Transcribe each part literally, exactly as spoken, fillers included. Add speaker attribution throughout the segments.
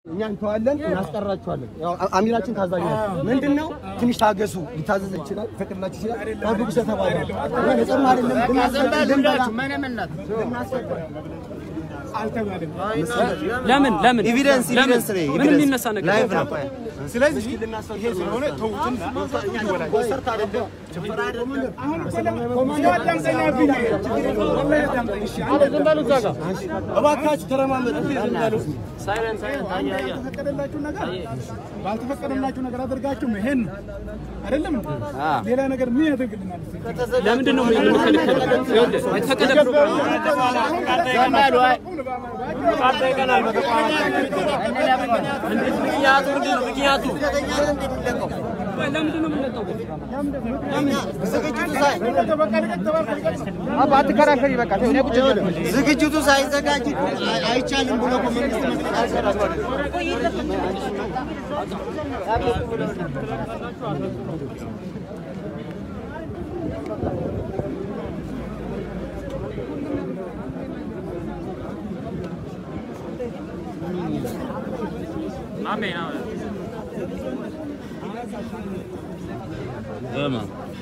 Speaker 1: እኛን ተዋለን እናስቀራቸዋለን ያው አሚራችን ታዛዥ ነው ምንድነው ትንሽ ታገሱ ሊታዘዝ ይችላል ፈቅድላችሁ ይችላል ታብቁ ተባለ ለጸም አይደለም እናስቀራለን ማነመናት አልተባለም
Speaker 2: ለምን ለምን
Speaker 1: ኤቪደንስ ኤቪደንስ ላይ
Speaker 2: ምንም ይነሳ ነገር
Speaker 1: ላይቭ ነው ስለዚህ ይሄ ስለሆነ ተውትና ኮንሰርት አይደለም ጭፈራ አይደለም አሁን ኮማንዶ አዳምጠኛ ቢል ወላሂ አዳምጠኝ እሺ አንተ ዝም በሉ ዛጋ እባካችሁ ተረማመዱ ሳይለንስ ሳይለንስ አያ ተፈቀደላችሁ ነገር ባልተፈቀደላችሁ ነገር አድርጋችሁ መሄን አይደለም ሌላ ነገር ምን ያደርግልናል
Speaker 2: ለምንድን ነው የምንከለከለው ይወደ ተፈቀደ ፕሮግራም ያማሉ አይ ቀናል በተቋም ምክንያቱ ምንድነው ምክንያቱ ለምንድን ነው የምንለቀው ዝግጅቱ ሳይ አባት ከራከሪ በቃ ተው ቁጭ ዝግጅቱ ሳይዘጋጅ አይቻልም ብሎ መንግስት Amen. Amen.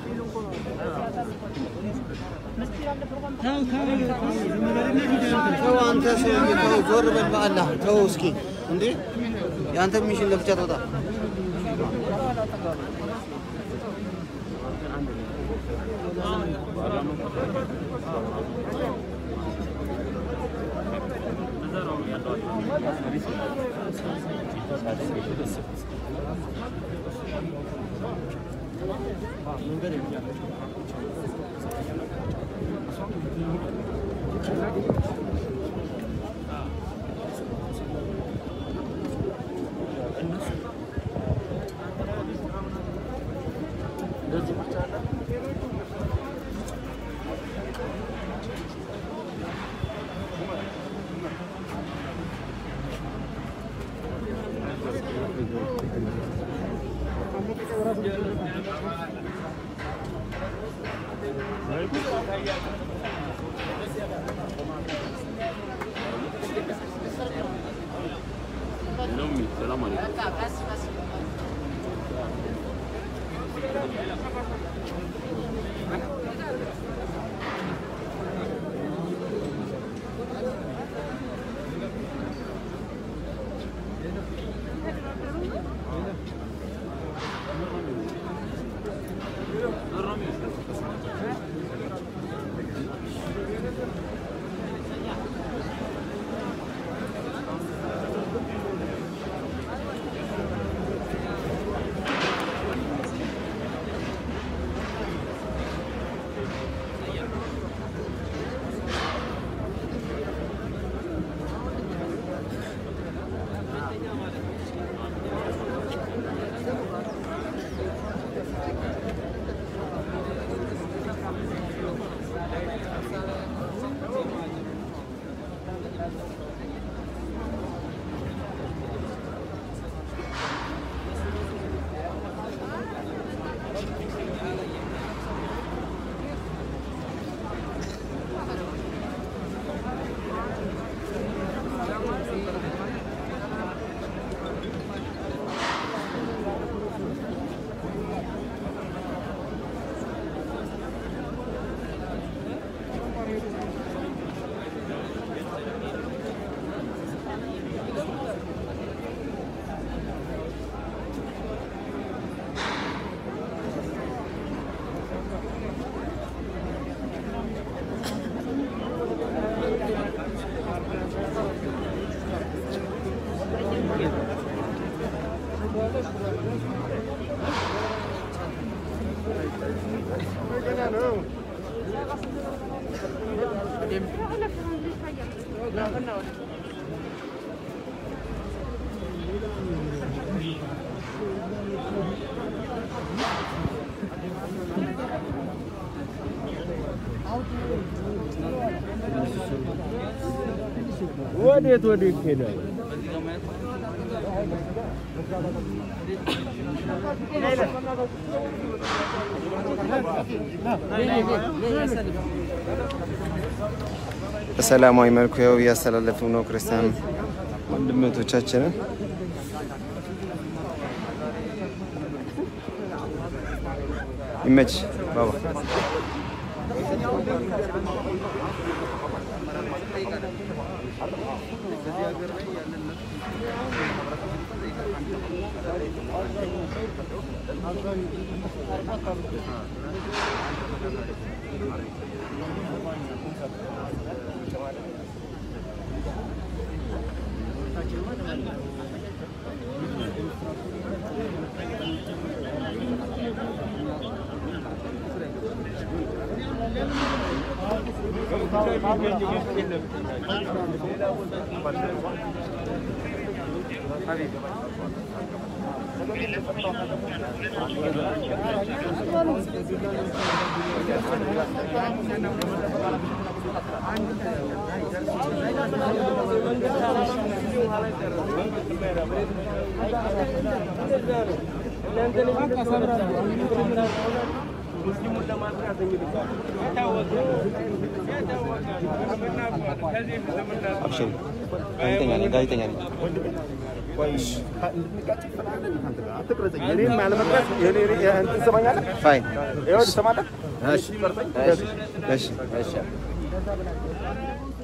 Speaker 2: ተው አንተ ሰው ተው ዞር በል በአላህ ተው እስኪ እንዴ ያንተ ሚሽን ለብቻ ተወጣ
Speaker 1: ወዴት ወዴት ሄደ ሰላማዊ መልኩ ያስተላለፈው ነው ክርስቲያን ወንድሞቻችን
Speaker 3: ይመች ባባ أبشر gaitanya nih gaitanya nih fine ماشي ماشي ماشي